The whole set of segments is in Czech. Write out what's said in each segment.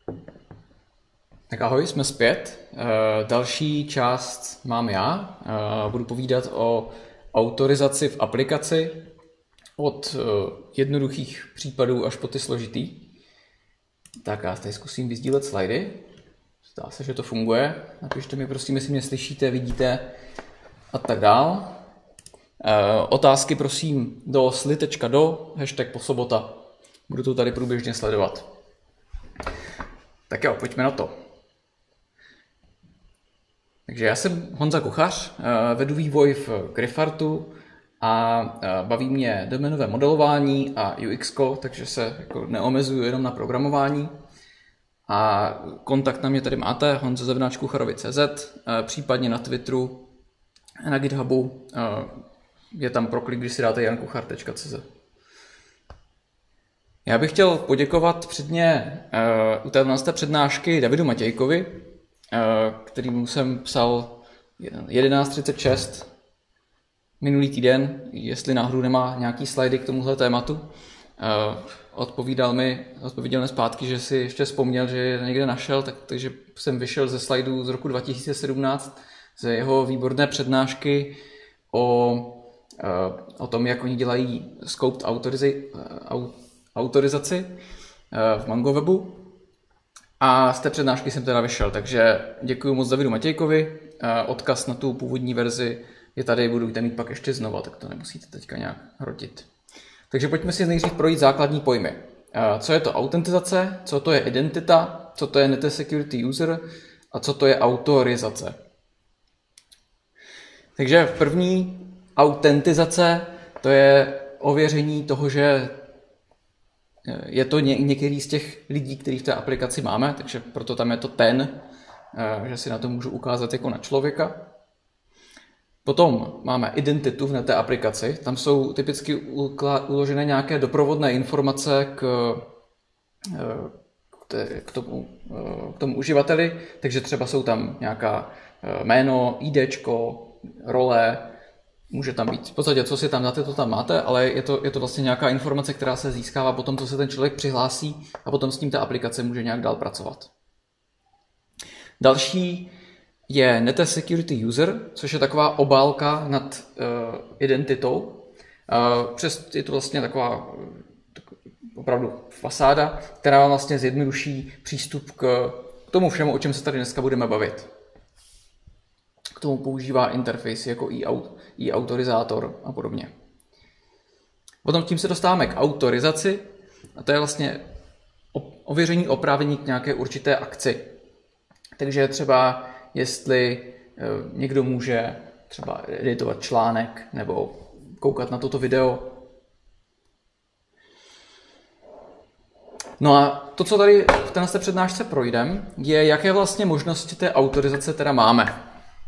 Tak ahoj, jsme zpět. Další část mám já. Budu povídat o autorizaci v aplikaci od jednoduchých případů až po ty složitý. Tak já tady zkusím vyzdílet slajdy. Zdá se, že to funguje. Napište mi prosím, jestli mě slyšíte, vidíte a tak dál. Otázky prosím do sli.do #posobota. Budu to tady průběžně sledovat. Tak jo, pojďme na to. Takže já jsem Honza Kuchař, vedu vývoj v Griphartu a baví mě doménové modelování a UX, takže se jako neomezuju jenom na programování. A kontakt na mě tady máte, honza@kucharovi.cz, případně na Twitteru, na GitHubu, je tam proklik, když si dáte jankuchar.cz. Já bych chtěl poděkovat předně u této přednášky Davidu Matějkovi, kterýmu jsem psal 11:36 minulý týden, jestli náhodou nemá nějaký slajdy k tomuhle tématu. Odpověděl mi zpátky, že si ještě vzpomněl, že je někde našel, takže jsem vyšel ze slajdů z roku 2017 ze jeho výborné přednášky o tom, jak oni dělají scoped autorizaci v MangoWebu. A z té přednášky jsem teda vyšel, takže děkuji moc Davidu Matějkovi. Odkaz na tu původní verzi je tady, budete mít pak ještě znova, tak to nemusíte teďka nějak hrotit. Takže pojďme si nejdřív projít základní pojmy. Co je to autentizace, co to je identita, co to je Net Security User a co to je autorizace. Takže první autentizace, to je ověření toho, že je to některý z těch lidí, který v té aplikaci máme, takže proto tam je to ten, že si na to můžu ukázat jako na člověka. Potom máme identitu v té aplikaci, tam jsou typicky uložené nějaké doprovodné informace k tomu uživateli, takže třeba jsou tam nějaká jméno, IDčko, role, může tam být v podstatě, co si tam dáte, to tam máte, ale je to vlastně nějaká informace, která se získává potom, co se ten člověk přihlásí a potom s tím ta aplikace může nějak dál pracovat. Další je Net Security User, což je taková obálka nad identitou. Je to vlastně taková opravdu fasáda, která vlastně zjednoduší přístup k tomu všemu, o čem se tady dneska budeme bavit. K tomu používá interface jako e-autorizátor a podobně. Potom tím se dostáváme k autorizaci a to je vlastně ověření oprávnění k nějaké určité akci. Takže třeba jestli někdo může třeba editovat článek nebo koukat na toto video. No a to, co tady v této přednášce projdeme, je, jaké vlastně možnosti té autorizace teda máme.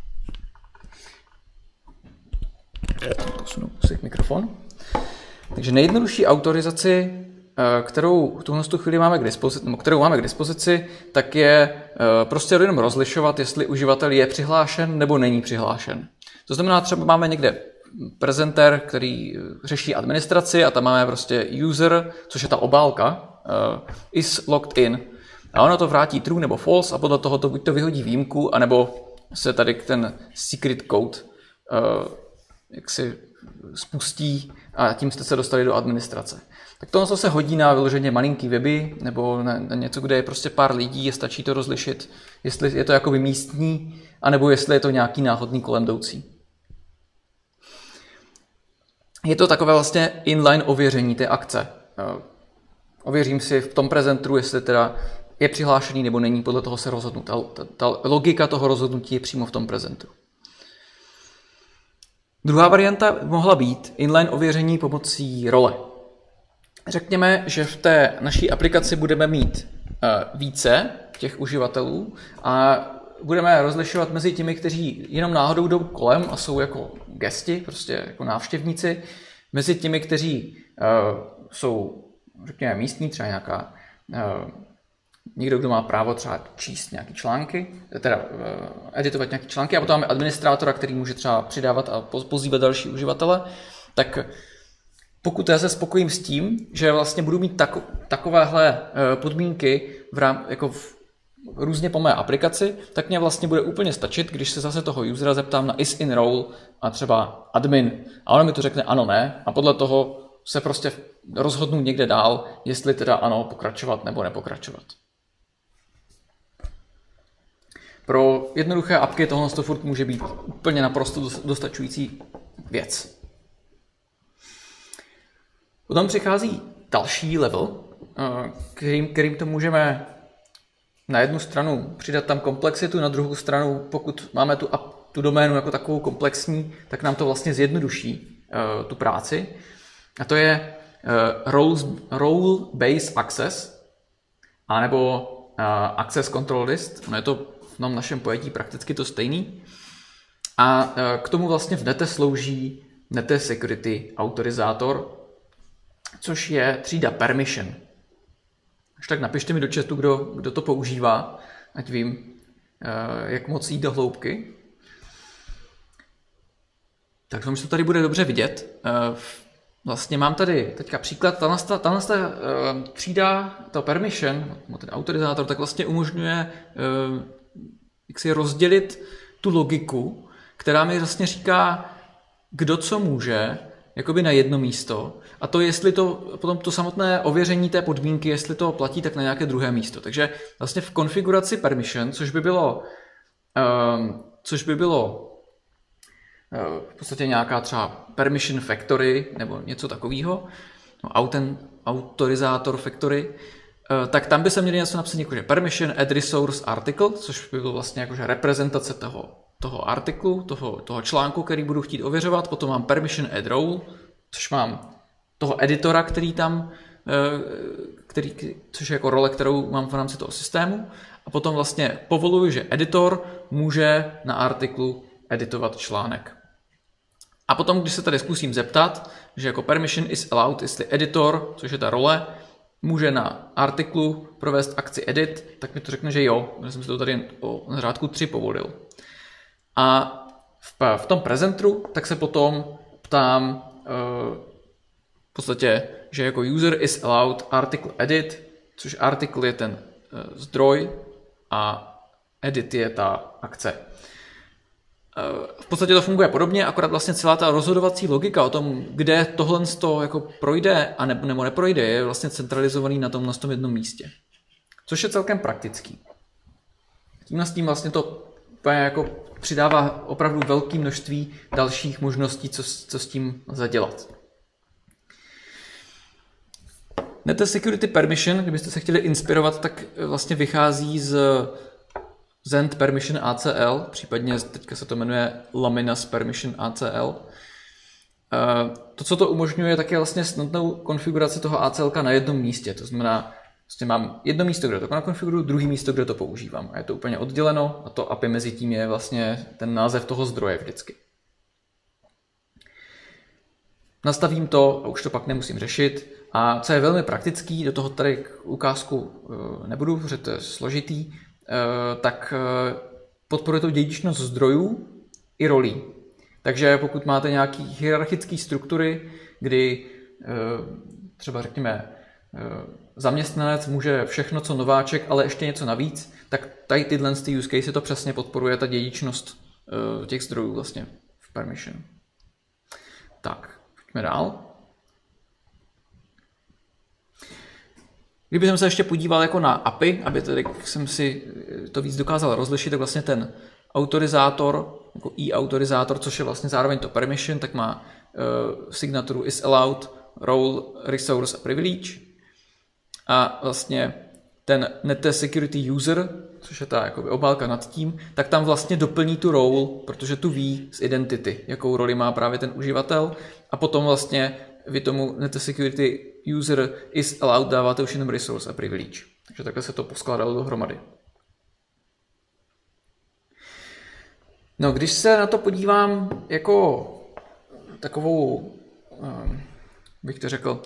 Posunu mikrofon. Takže nejjednodušší autorizaci, kterou v tuhle chvíli máme k dispozici, tak je prostě jenom rozlišovat, jestli uživatel je přihlášen nebo není přihlášen. To znamená, třeba máme někde prezentér, který řeší administraci a tam máme prostě user, což je ta obálka, is logged in. A ono to vrátí true nebo false a podle toho to buď to vyhodí výjimku, anebo se tady ten secret code jak si spustí a tím jste se dostali do administrace. Tak tohle se hodí na vyloženě malinký weby nebo na něco, kde je prostě pár lidí, je stačí to rozlišit, jestli je to jakoby místní, anebo jestli je to nějaký náhodný kolem jdoucí. Je to takové vlastně inline ověření té akce. Ověřím si v tom prezenteru, jestli teda je přihlášený nebo není, podle toho se rozhodnu. Ta logika toho rozhodnutí je přímo v tom prezenteru. Druhá varianta mohla být inline ověření pomocí role. Řekněme, že v té naší aplikaci budeme mít více těch uživatelů a budeme rozlišovat mezi těmi, kteří jenom náhodou jdou kolem a jsou jako guesti, prostě jako návštěvníci, mezi těmi, kteří jsou, řekněme, místní, třeba nějaká někdo, kdo má právo třeba číst nějaké články, teda editovat nějaké články, a potom máme administrátora, který může třeba přidávat a pozývat další uživatele, tak pokud já se spokojím s tím, že vlastně budu mít takovéhle podmínky různě po mé aplikaci, tak mě vlastně bude úplně stačit, když se zase toho usera zeptám na is in role a třeba admin. A on mi to řekne ano, ne. A podle toho se prostě rozhodnu někde dál, jestli teda ano, pokračovat nebo nepokračovat. Pro jednoduché apky tohle furt může být úplně naprosto dostačující věc. Potom přichází další level, kterým to můžeme na jednu stranu přidat tam komplexitu, na druhou stranu, pokud máme tu doménu jako takovou komplexní, tak nám to vlastně zjednoduší tu práci. A to je role-based access, anebo access control list. No je to v tom našem pojetí prakticky to stejný. A k tomu vlastně v NETe slouží NETe Security autorizátor, což je třída permission. Až tak napište mi do chatu, kdo to používá, ať vím, jak moc jít do hloubky. Tak to tady bude dobře vidět. Vlastně mám tady teďka příklad, tahle třída, to permission, ten autorizátor, tak vlastně umožňuje jak si rozdělit tu logiku, která mi vlastně říká, kdo co může, jakoby na jedno místo, a to jestli to potom to samotné ověření té podmínky, jestli to platí, tak na nějaké druhé místo. Takže vlastně v konfiguraci permission, což by bylo v podstatě nějaká třeba permission factory nebo něco takového, no, autorizátor factory, tak tam by se měli něco napsat jako, že permission add resource article, což by bylo vlastně jakože reprezentace toho artiklu, toho článku, který budu chtít ověřovat. Potom mám permission add role, což mám toho editora, což je jako role, kterou mám v rámci toho systému. A potom vlastně povoluji, že editor může na artiklu editovat článek. A potom, když se tady zkusím zeptat, že jako permission is allowed, jestli editor, což je ta role, může na artiklu provést akci edit, tak mi to řekne, že jo, protože jsem si to tady na řádku 3 povolil. A v tom presenteru tak se potom ptám v podstatě, že jako user is allowed article edit, což article je ten zdroj a edit je ta akce. V podstatě to funguje podobně, akorát vlastně celá ta rozhodovací logika o tom, kde tohle jako projde a nebo neprojde, je vlastně centralizovaný na tom jednom místě. Což je celkem praktický. Tímhle s tím vlastně to jako přidává opravdu velké množství dalších možností, co s tím lze dělat. NETe Security Permission, kdybyste se chtěli inspirovat, tak vlastně vychází z Zend Permission ACL, případně teďka se to jmenuje Laminas Permission ACL. To, co to umožňuje, tak je vlastně snadnou konfiguraci toho ACLka na jednom místě. To znamená, vlastně mám jedno místo, kde to nakonfiguruju, druhé místo, kde to používám. A je to úplně odděleno a to API mezi tím je vlastně ten název toho zdroje vždycky. Nastavím to a už to pak nemusím řešit. A co je velmi praktický, do toho tady ukázku nebudu, protože to je složitý, tak podporuje to dědičnost zdrojů i rolí. Takže pokud máte nějaké hierarchické struktury, kdy třeba řekněme zaměstnanec může všechno, co nováček, ale ještě něco navíc, tak tady tyhle use case to přesně podporuje ta dědičnost těch zdrojů vlastně v permission. Tak, pojďme dál. Kdybych se ještě podíval jako na API, aby tady jsem si to víc dokázal rozlišit, tak vlastně ten autorizátor, jako e-autorizátor, což je vlastně zároveň to permission, tak má signaturu is allowed, role, resource a privilege. A vlastně ten NETe Security User, což je ta jakoby obálka nad tím, tak tam vlastně doplní tu role, protože tu ví z identity, jakou roli má právě ten uživatel. A potom vlastně vy tomu NETe Security User is allowed dáváte už jenom resource a privilege. Takže takhle se to poskládalo dohromady. No, když se na to podívám jako takovou, bych to řekl,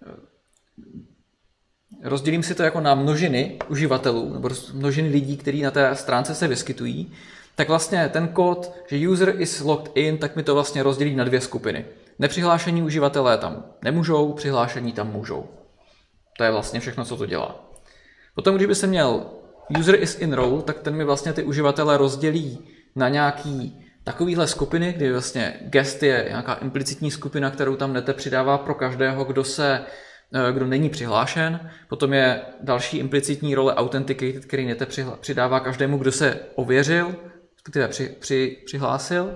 rozdělím si to jako na množiny uživatelů, nebo množiny lidí, kteří na té stránce se vyskytují, tak vlastně ten kód, že user is logged in, tak mi to vlastně rozdělí na 2 skupiny. Nepřihlášení uživatelé tam nemůžou, přihlášení tam můžou. To je vlastně všechno, co to dělá. Potom, když by se měl user is in role, tak ten mi vlastně ty uživatele rozdělí na nějaký takovýhle skupiny, kdy vlastně guest je nějaká implicitní skupina, kterou tam nete přidává pro každého, kdo není přihlášen. Potom je další implicitní role authenticated, který nete přidává každému, kdo se ověřil, respektive přihlásil.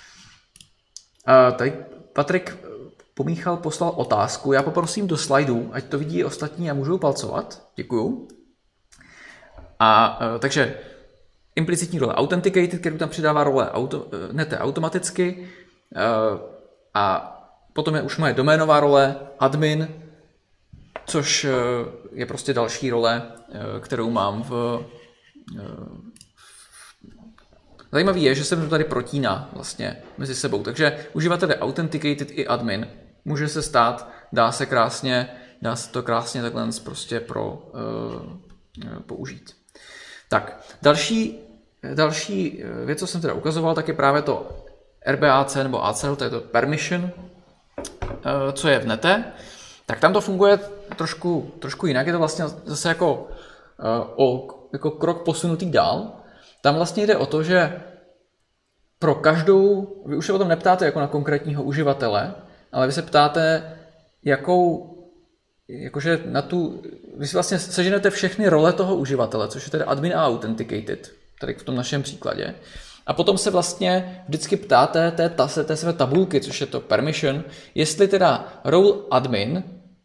Tady Patrik Pomíchal poslal otázku. Já poprosím do slajdů, ať to vidí ostatní a můžou palcovat. Děkuju. Takže implicitní role authenticated, kterou tam přidává role nete automaticky. A potom je už moje doménová role admin, což je prostě další role, kterou mám Zajímavý je, že se to tady protíná vlastně mezi sebou. Takže uživatel je authenticated i admin. Může se stát, dá se to krásně takhle prostě použít. Tak, další věc, co jsem teda ukazoval, tak je právě to RBAC nebo ACL, to je to permission, co je v nete. Tak tam to funguje trošku jinak. Je to vlastně zase jako krok posunutý dál. Tam vlastně jde o to, že pro každou, vy už se o tom neptáte jako na konkrétního uživatele, ale vy se ptáte, vy si vlastně seženete všechny role toho uživatele, což je tedy admin a authenticated, tady v tom našem příkladě. A potom se vlastně vždycky ptáte té své tabulky, což je to permission, jestli teda role admin,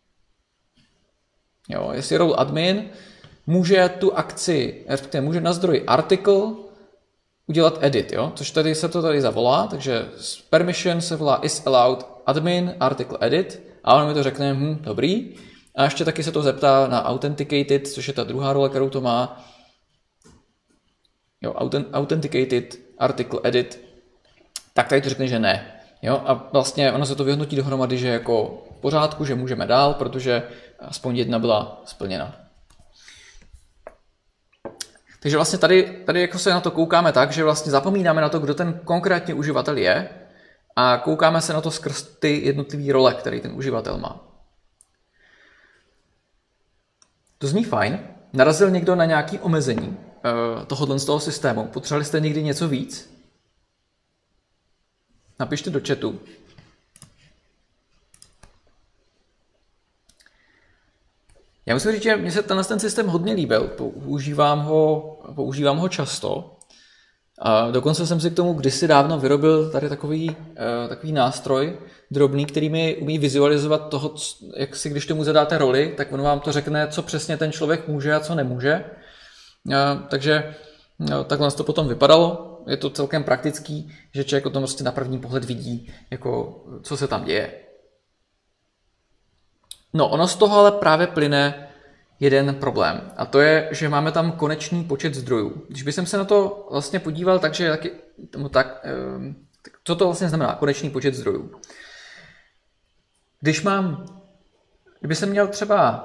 jestli role admin může tu akci, respektive může na zdroji article udělat edit, což tady se to tady zavolá, takže permission se volá is allowed admin article edit a on mi to řekne, dobrý. A ještě taky se to zeptá na authenticated, což je ta druhá role, kterou to má. Authenticated article edit, tak tady to řekne, že ne. A vlastně ono se to vyhodnotí dohromady, že jako v pořádku, že můžeme dál, protože aspoň jedna byla splněna. Takže vlastně tady jako se na to koukáme tak, že vlastně zapomínáme na to, kdo ten konkrétní uživatel je a koukáme se na to skrz ty jednotlivé role, které ten uživatel má. To zní fajn. Narazil někdo na nějaké omezení tohohle z toho systému? Potřebovali jste někdy něco víc? Napište do chatu. Já musím říct, že mně se ten systém hodně líbil. Používám ho často. A dokonce jsem si k tomu kdysi dávno vyrobil tady takový nástroj drobný, který mi umí vizualizovat toho, jak si když tomu zadáte roli, tak on vám to řekne, co přesně ten člověk může a co nemůže. Takže takhle to potom vypadalo. Je to celkem praktický, že člověk o tom prostě na první pohled vidí, jako, co se tam děje. No, ono z toho ale právě plyne jeden problém. A to je, že máme tam konečný počet zdrojů. Když bych se na to vlastně podíval, co to vlastně znamená, konečný počet zdrojů? Kdyby jsem měl třeba...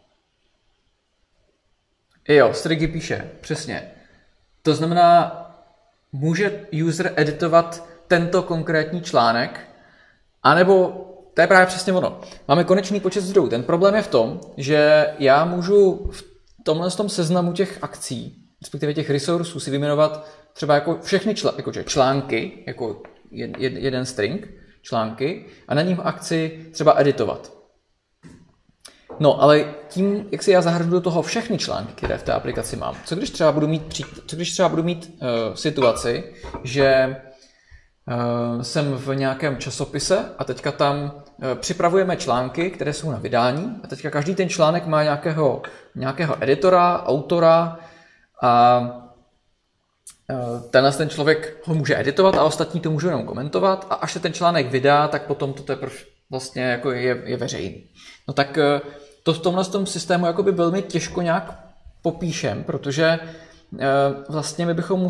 Strigy píše, přesně. To znamená, může user editovat tento konkrétní článek, anebo to je právě přesně ono. Máme konečný počet zdrojů. Ten problém je v tom, že já můžu v tomhle seznamu těch akcí, respektive těch resursů si vyjmenovat třeba jako všechny články, jako jeden string, články, a na ním akci třeba editovat. No, ale tím, jak si já zahrnu do toho všechny články, které v té aplikaci mám, co když třeba budu mít situaci, že jsem v nějakém časopise a teďka tam připravujeme články, které jsou na vydání a teďka každý ten článek má nějakého editora, autora a ten člověk ho může editovat a ostatní to můžou jenom komentovat a až se ten článek vydá, tak potom to teprve vlastně jako je veřejný. No tak to v tomhle systému jakoby velmi těžko nějak popíšem, protože vlastně my bychom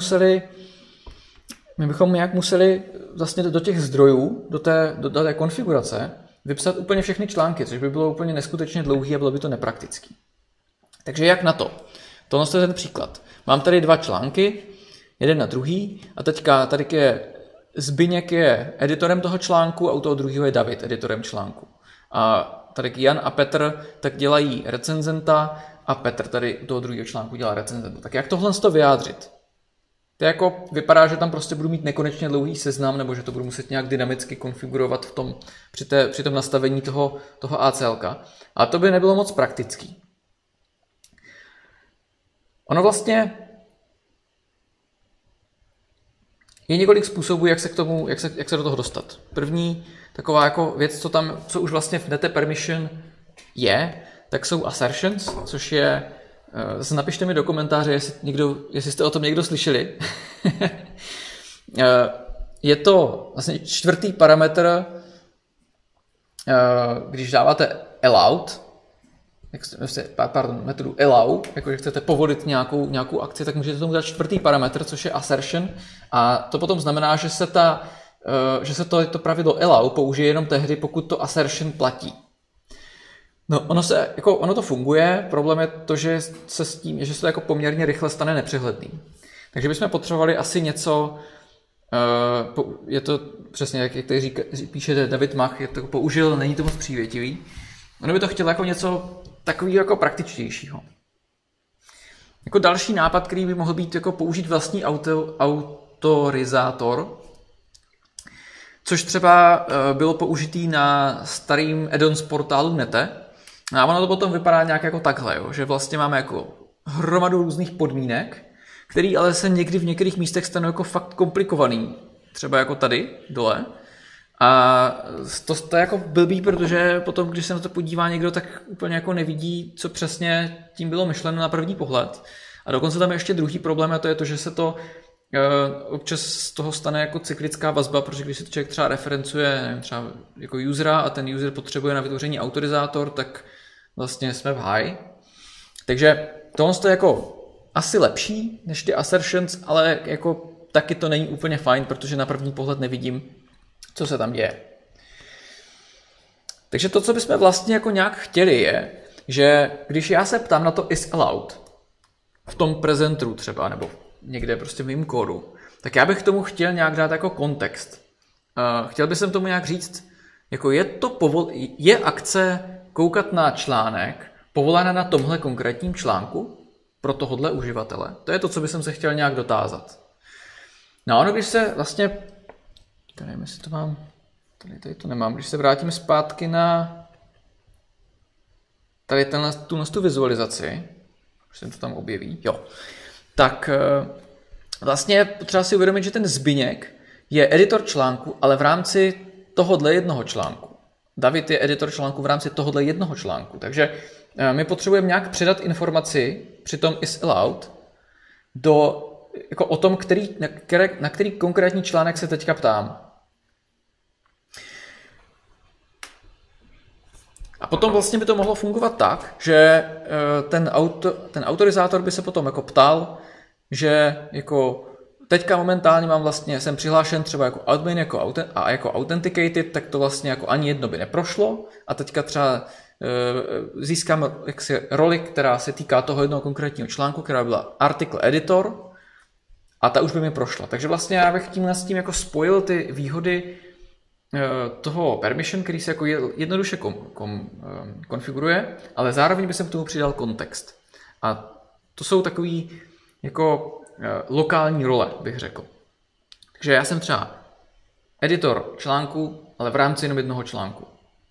nějak museli vlastně do těch zdrojů, do té konfigurace vypsat úplně všechny články, což by bylo úplně neskutečně dlouhý a bylo by to nepraktický. Takže jak na to? Tohle je ten příklad. Mám tady dva články, jeden na druhý a teďka tady je Zbyněk je editorem toho článku a u toho druhého je David editorem článku. A tady Jan a Petr tak dělají recenzenta a Petr tady u toho druhého článku dělá recenzenta. Tak jak tohle to vyjádřit? To jako vypadá, že tam prostě budu mít nekonečně dlouhý seznam, nebo že to budu muset nějak dynamicky konfigurovat při tom nastavení toho ACLka. A to by nebylo moc praktický. Ono vlastně je několik způsobů, jak se do toho dostat. První taková jako věc, co už vlastně v nete permission je, tak jsou assertions, což je, napište mi do komentáře, jestli jste o tom někdo slyšeli. Je to vlastně čtvrtý parametr, když dáváte allowed, metodu allow, jakože chcete povolit nějakou akci, tak můžete tomu dát čtvrtý parametr, což je assertion, a to potom znamená, že se to pravidlo allow použije jenom tehdy, pokud to assertion platí. No, ono to funguje, problém je to, že se to jako poměrně rychle stane nepřehledný. Takže bychom potřebovali asi něco, je to přesně, jak tady píše David Mach, je to použil, není to moc přívětivý. Ono by to chtělo jako něco takového jako praktičtějšího. Jako další nápad, který by mohl být jako použít vlastní autorizátor, což třeba bylo použitý na starým add-ons portálu Nete. A ono to potom vypadá nějak jako takhle, jo? Že vlastně máme jako hromadu různých podmínek, který ale se někdy v některých místech stanou jako fakt komplikovaný. Třeba jako tady dole. A to je jako blbý, protože potom, když se na to podívá někdo, tak úplně jako nevidí, co přesně tím bylo myšleno na první pohled. A dokonce tam je ještě druhý problém, a to je to, že se to občas z toho stane jako cyklická vazba, protože když si to člověk třeba referencuje, nevím, třeba jako usera a ten user potřebuje na vytvoření autorizátor, tak vlastně jsme v háji. Takže tohle je jako asi lepší než ty assertions, ale jako taky to není úplně fajn, protože na první pohled nevidím, co se tam děje. Takže to, co bychom vlastně jako nějak chtěli, je, že když já se ptám na to is allowed v tom prezenteru třeba, nebo někde prostě v mým kódu, tak já bych k tomu chtěl nějak dát jako kontext. Chtěl bych tomu nějak říct, jako je akce koukat na článek povolána na tomhle konkrétním článku pro tohohle uživatele. To je to, co bych se chtěl nějak dotázat. No ono, když se vlastně nevím, jestli to mám, tady to nemám, když se vrátím zpátky na tady tu vizualizaci, už se to tam objeví, jo, tak vlastně potřeba si uvědomit, že ten Zbyněk je editor článku, ale v rámci tohohle jednoho článku. David je editor článku v rámci tohohle jednoho článku, takže my potřebujeme nějak předat informaci při tom is allowed jako o tom, na který konkrétní článek se teďka ptám. A potom vlastně by to mohlo fungovat tak, že ten autorizátor by se potom jako ptal, že jako teďka momentálně jsem přihlášen třeba jako admin jako authenticated, tak to vlastně jako ani jedno by neprošlo a teďka třeba získám jaksi roli, která se týká toho jednoho konkrétního článku, která byla article editor a ta už by mi prošla. Takže vlastně já bych s tím jako spojil ty výhody toho permission, který se jako jednoduše konfiguruje, ale zároveň bych k tomu přidal kontext. A to jsou takový jako lokální role, bych řekl. Takže já jsem třeba editor článku, ale v rámci jenom jednoho článku.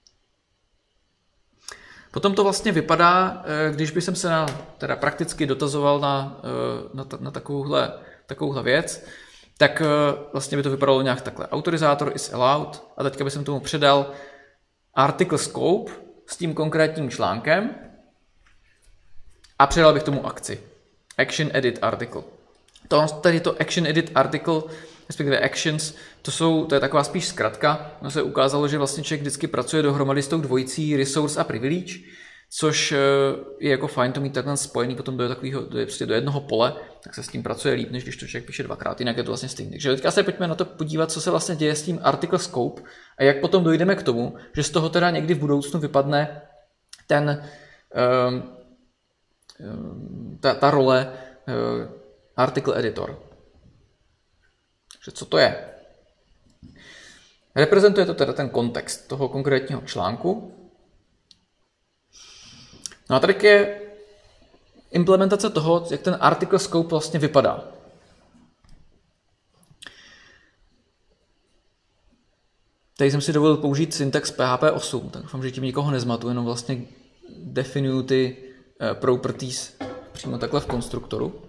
Potom to vlastně vypadá, když bych se teda prakticky dotazoval na takovouhle věc, tak vlastně by to vypadalo nějak takhle. Autorizátor is allowed a teďka bych tomu předal article scope s tím konkrétním článkem a předal bych tomu akci. Action edit article. Tady to action edit article, respektive actions, to je taková spíš zkratka. Ono se ukázalo, že vlastně člověk vždycky pracuje dohromady s tou dvojicí resource a privilege, což je jako fajn to mít takhle spojený potom do jednoho pole, tak se s tím pracuje líp, než když to člověk píše dvakrát, jinak je to vlastně stejné. Takže teďka se pojďme na to podívat, co se vlastně děje s tím article scope a jak potom dojdeme k tomu, že z toho teda někdy v budoucnu vypadne ta role article editor. Takže co to je? Reprezentuje to teda ten kontext toho konkrétního článku. No a tady je implementace toho, jak ten article scope vlastně vypadá. Tady jsem si dovolil použít syntax PHP 8, tak doufám, že tím nikoho nezmatu, jenom vlastně definuju ty properties přímo takhle v konstruktoru.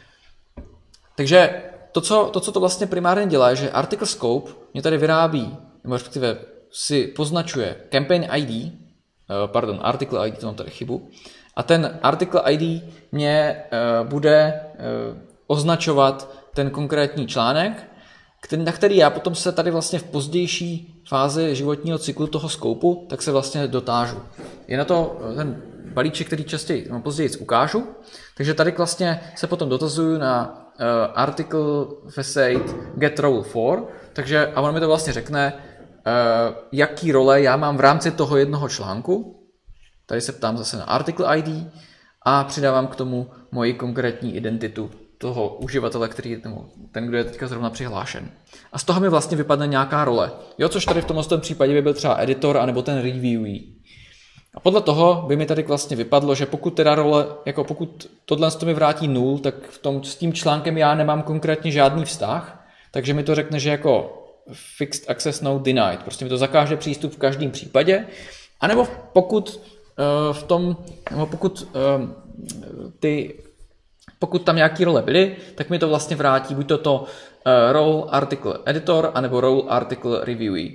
Takže to, co to vlastně primárně dělá, je, že article scope mě tady vyrábí, nebo respektive si poznačuje campaign ID, article ID, to mám tady chybu, a ten article ID mě bude označovat ten konkrétní článek, na který já potom se tady vlastně v pozdější fázi životního cyklu toho skoupu, tak se vlastně dotážu. Je na to ten balíček, který později ukážu, takže tady vlastně se potom dotazuju na article facade get role for, takže a on mi to vlastně řekne, jaký role já mám v rámci toho jednoho článku. Tady se ptám zase na article ID a přidávám k tomu moji konkrétní identitu toho uživatele, ten, kdo je teďka zrovna přihlášen. A z toho mi vlastně vypadne nějaká role. Jo, což tady v tomto případě by byl třeba editor anebo ten reviewee. A podle toho by mi tady vlastně vypadlo, že pokud teda role, jako pokud tohle mi vrátí 0, tak s tím článkem já nemám konkrétně žádný vztah, takže mi to řekne, že jako fixed access node denied. Prostě mi to zakáže přístup v každém případě. A nebo pokud pokud tam nějaký role byly, tak mi to vlastně vrátí buď to role article editor, anebo role article reviewee.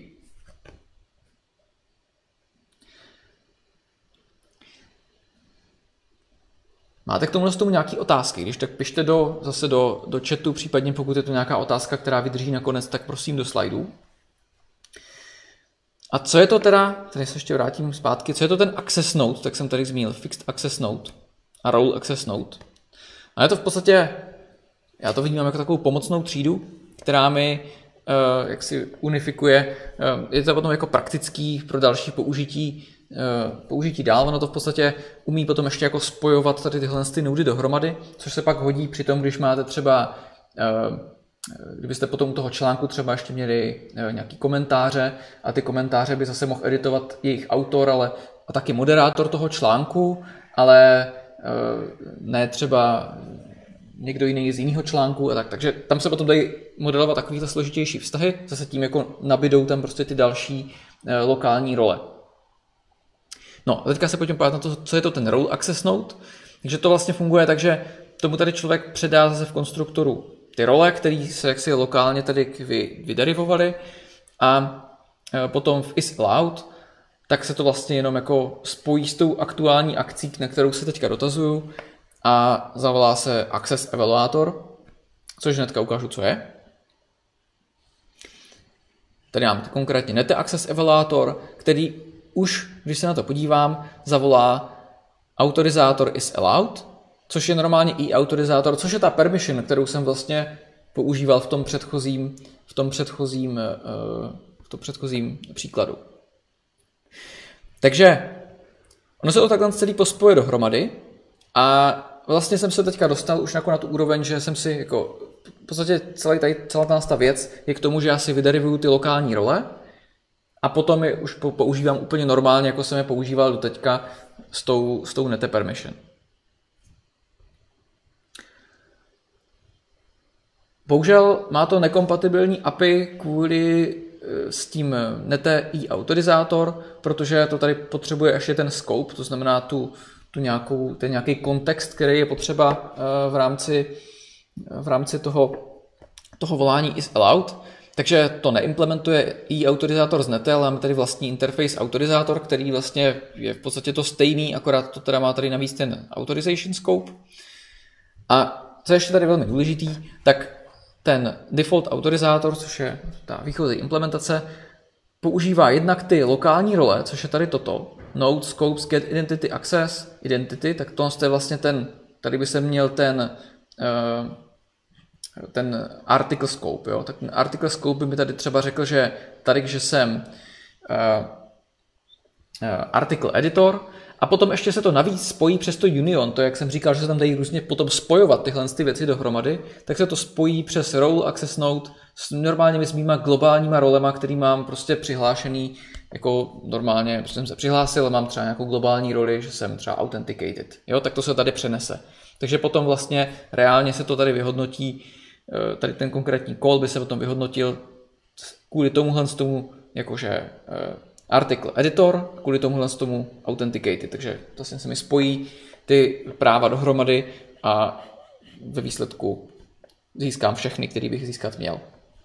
Máte k tomu nějaké otázky? Když tak pište zase do chatu, případně pokud je to nějaká otázka, která vydrží nakonec, tak prosím do slajdů. A co je to teda, tady se ještě vrátím zpátky, co je to ten access node, tak jsem tady zmínil, fixed access node a role access node. A je to v podstatě, já to vnímám jako takovou pomocnou třídu, která mi jaksi unifikuje, je to potom jako praktický pro další použití dál, ono to v podstatě umí potom ještě jako spojovat tady tyhle nody dohromady, což se pak hodí při tom, když máte třeba, kdybyste potom u toho článku třeba ještě měli nějaký komentáře a ty komentáře by zase mohl editovat jejich autor, a taky moderátor toho článku, ale ne třeba někdo jiný z jiného článku a tak. Takže tam se potom dají modelovat takovýhle složitější vztahy, zase tím jako nabydou tam prostě ty další lokální role. No a teďka se pojďme podívat na to, co je to ten role access node. Takže to vlastně funguje tak, že tomu tady člověk předá zase v konstruktoru ty role, které se jaksi lokálně tady vyderivovaly a potom v isAllowed, tak se to vlastně jenom jako spojí s tou aktuální akcí, na kterou se teďka dotazuju a zavolá se Access Evaluator, což hnedka ukážu, co je. Tady mám konkrétně Net Access Evaluator, který už, když se na to podívám, zavolá autorizátor isAllowed, což je normálně i autorizátor, což je ta permission, kterou jsem vlastně používal v tom předchozím příkladu. Takže ono se to takhle celý pospoje dohromady a vlastně jsem se teďka dostal už na tu úroveň, že jsem si jako v podstatě celá ta věc je k tomu, že já si vyderivuju ty lokální role a potom je už používám úplně normálně, jako jsem je používal do teďka s tou nete permission. Bohužel má to nekompatibilní API kvůli s tím nete i autorizátor, protože to tady potřebuje ještě ten scope, to znamená ten nějaký kontext, který je potřeba v rámci toho volání isAllowed. Takže to neimplementuje i autorizátor z nete, ale máme tady vlastní interface autorizátor, který vlastně je v podstatě to stejný, akorát to teda má tady navíc ten authorization scope. A co je ještě tady velmi důležitý, tak ten default autorizátor, což je ta výchozí implementace, používá jednak ty lokální role, což je tady toto, node, scopes, get, identity, access, identity, tak to je vlastně tady by se měl ten article scope, jo? Tak ten article scope by mi tady třeba řekl, že jsem article editor A potom ještě se to navíc spojí přes to union, to jak jsem říkal, že se tam dají různě potom spojovat tyhle ty věci dohromady, tak se to spojí přes role access node s normálními mýma globálníma rolema, který mám prostě přihlášený jako normálně, prostě jsem se přihlásil a mám třeba nějakou globální roli, že jsem třeba authenticated. Jo, tak to se tady přenese. Takže potom vlastně reálně se to tady vyhodnotí, tady ten konkrétní call by se potom vyhodnotil kvůli tomuhle tomu, jakože article editor, kvůli tomuhle tomu authenticated. Takže vlastně se mi spojí ty práva dohromady a ve výsledku získám všechny, který bych získat měl.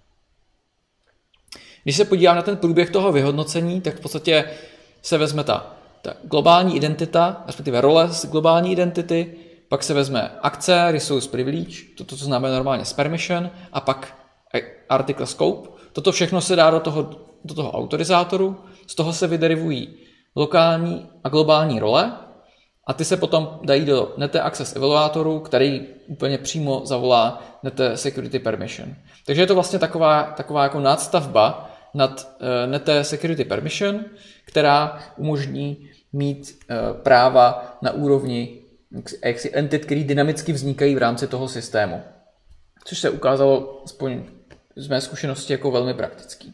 Když se podívám na ten průběh toho vyhodnocení, tak v podstatě se vezme ta globální identita, respektive role z globální identity, pak se vezme akce, resource privilege, to znamená normálně s permission, a pak article scope. Toto všechno se dá do toho autorizátoru, z toho se vyderivují lokální a globální role a ty se potom dají do Nete Access evaluátoru, který úplně přímo zavolá Nete Security Permission. Takže je to vlastně taková jako nadstavba nad Nete Security Permission, která umožní mít práva na úrovni entit, které dynamicky vznikají v rámci toho systému. Což se ukázalo aspoň z mé zkušenosti jako velmi praktický.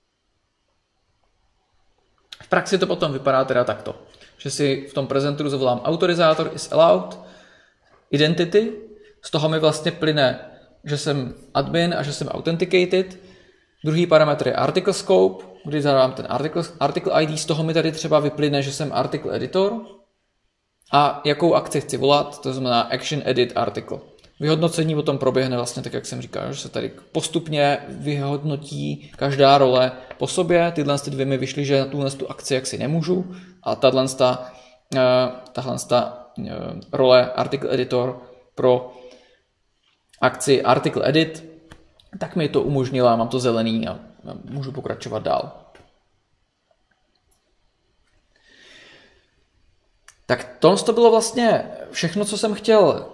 V praxi to potom vypadá teda takto, že si v tom prezentoru zavolám autorizátor is allowed, identity, z toho mi vlastně plyne, že jsem admin a že jsem authenticated. Druhý parametr je article scope, kdy zadám ten article ID, z toho mi tady třeba vyplyne, že jsem article editor a jakou akci chci volat, to znamená action edit article. Vyhodnocení potom proběhne vlastně tak, jak jsem říkal, že se tady postupně vyhodnotí každá role po sobě. Tyhle dvě mi vyšly, že na tuhle akci jaksi nemůžu a tahle role article editor pro akci article edit, tak mi to umožnila, mám to zelený a můžu pokračovat dál. Tak to bylo vlastně všechno, co jsem chtěl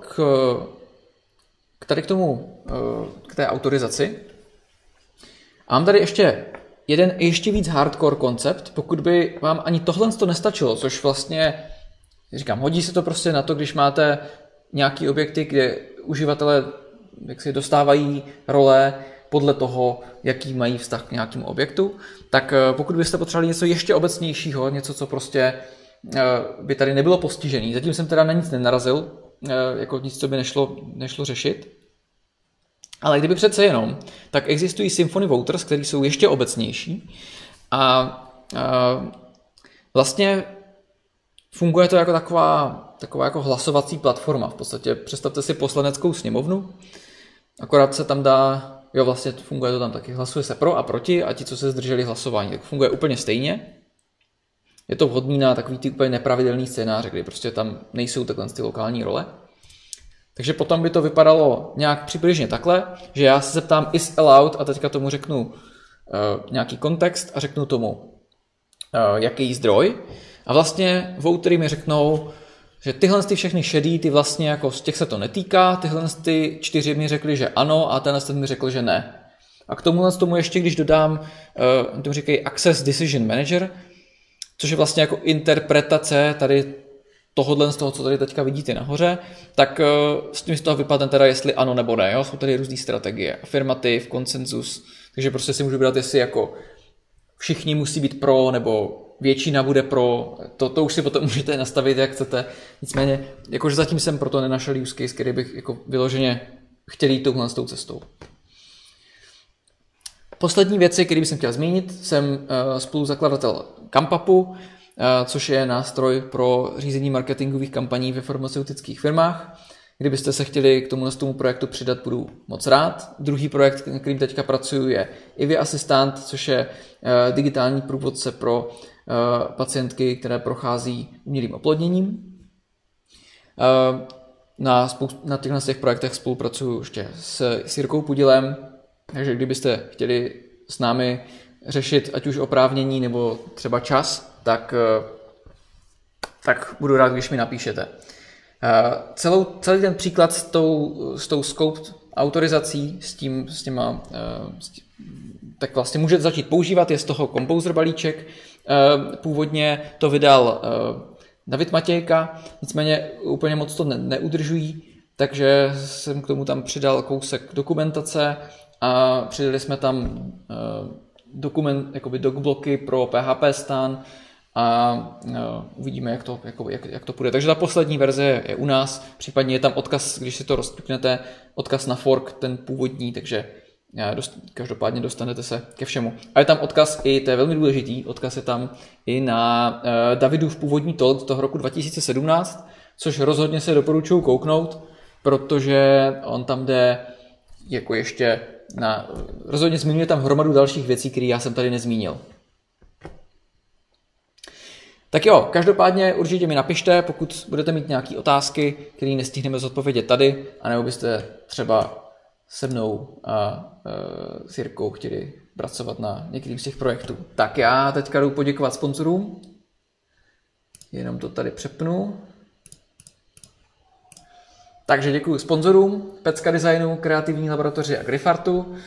k té autorizaci. A mám tady ještě víc hardcore koncept, pokud by vám ani tohle nestačilo, což vlastně, říkám, hodí se to prostě na to, když máte nějaký objekty, kde uživatelé jaksi dostávají role podle toho, jaký mají vztah k nějakému objektu, tak pokud byste potřebovali něco ještě obecnějšího, něco, co prostě by tady nebylo postižený, zatím jsem teda na nic nenarazil, jako nic, co by nešlo řešit, ale kdyby přece jenom, tak existují Symfony Voters, které jsou ještě obecnější a vlastně funguje to jako taková jako hlasovací platforma. V podstatě představte si poslaneckou sněmovnu, akorát se tam dá, vlastně funguje to tam taky, hlasuje se pro a proti a ti, co se zdrželi hlasování, tak funguje úplně stejně. Je to vhodný na takový ty úplně nepravidelný scénáře, kdy prostě tam nejsou takhle ty lokální role. Takže potom by to vypadalo nějak přibližně takhle, že já se zeptám is allowed a teďka tomu řeknu nějaký kontext a řeknu tomu jaký zdroj. A vlastně votery mi řeknou, že tyhle všechny šedý, ty vlastně jako z těch se to netýká, tyhle 4 mi řekli, že ano a tenhle mi řekl, že ne. A k tomu ještě, když dodám, tomu říkají Access Decision Manager, což je vlastně jako interpretace tady tohodle z toho, co tady teďka vidíte nahoře, tak s tím z toho vypadne teda, jestli ano nebo ne. Jo? Jsou tady různé strategie, afirmativ, konsenzus, takže prostě si můžu vybrat, jestli jako všichni musí být pro, nebo většina bude pro, to už si potom můžete nastavit, jak chcete. Nicméně, jakože zatím jsem proto nenašel use case, který bych jako vyloženě chtěl jít touhle cestou. Poslední věci, které jsem chtěl zmínit, jsem spoluzakladatel Campapu, což je nástroj pro řízení marketingových kampaní ve farmaceutických firmách. Kdybyste se chtěli k tomu projektu přidat, budu moc rád. Druhý projekt, na kterým teďka pracuji, je Ivy Assistant, což je digitální průvodce pro pacientky, které prochází umělým oplodněním. Na těch projektech spolupracuji ještě s Jirkou Pudilem, takže kdybyste chtěli s námi řešit ať už oprávnění nebo třeba čas, tak budu rád, když mi napíšete. Celý ten příklad s tou scoped autorizací, tak vlastně můžete začít používat, je z toho Composer balíček. Původně to vydal David Matějka, nicméně úplně moc to neudržují, takže jsem k tomu tam přidal kousek dokumentace a přidali jsme tam doc-bloky pro PHP stan a uvidíme, jak to půjde. Takže ta poslední verze je u nás, případně je tam odkaz, když si to rozkliknete, odkaz na fork, ten původní, takže každopádně dostanete se ke všemu. A je tam odkaz i, to je velmi důležitý, odkaz je tam i na Davidův původní talk z toho roku 2017, což rozhodně se doporučuji kouknout, protože on tam jde jako ještě rozhodně zmiňuje tam hromadu dalších věcí, které já jsem tady nezmínil. Tak jo, každopádně určitě mi napište, pokud budete mít nějaké otázky, které nestihneme zodpovědět tady, anebo byste třeba se mnou a s Jirkou chtěli pracovat na některým z těch projektů. Tak já teďka jdu poděkovat sponzorům. Jenom to tady přepnu. Takže děkuji sponzorům Pecka Designu, Kreativní laboratoři a Gryfartu.